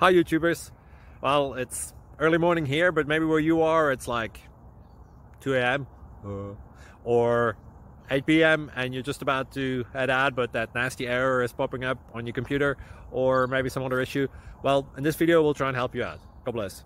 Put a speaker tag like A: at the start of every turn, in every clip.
A: Hi YouTubers. Well, it's early morning here, but maybe where you are it's like 2 a.m. or 8 p.m. and you're just about to head out, but that nasty error is popping up on your computer, or maybe some other issue. Well, in this video we'll try and help you out. God bless.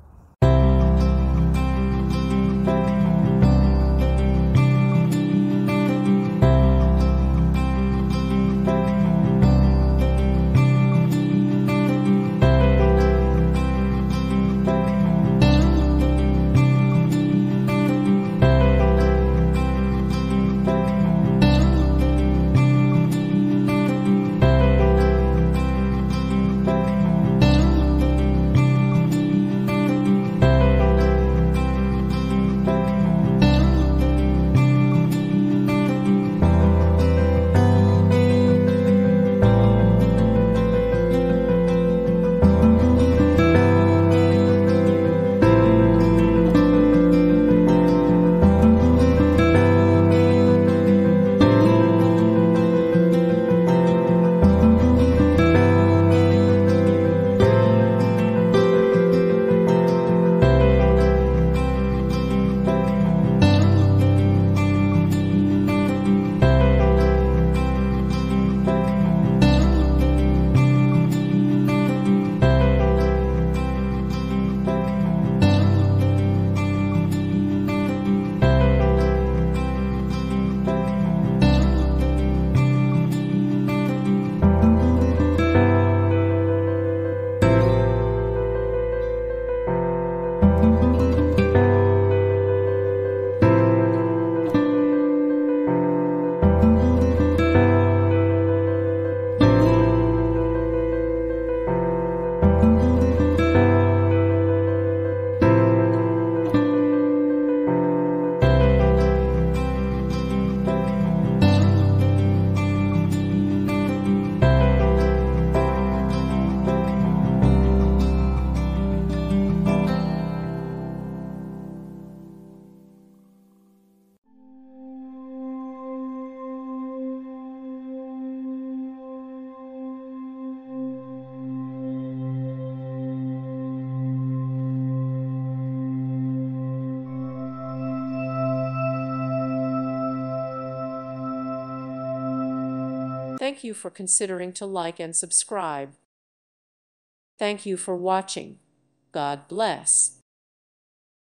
B: Thank you for considering to like and subscribe. Thank you for watching. God bless.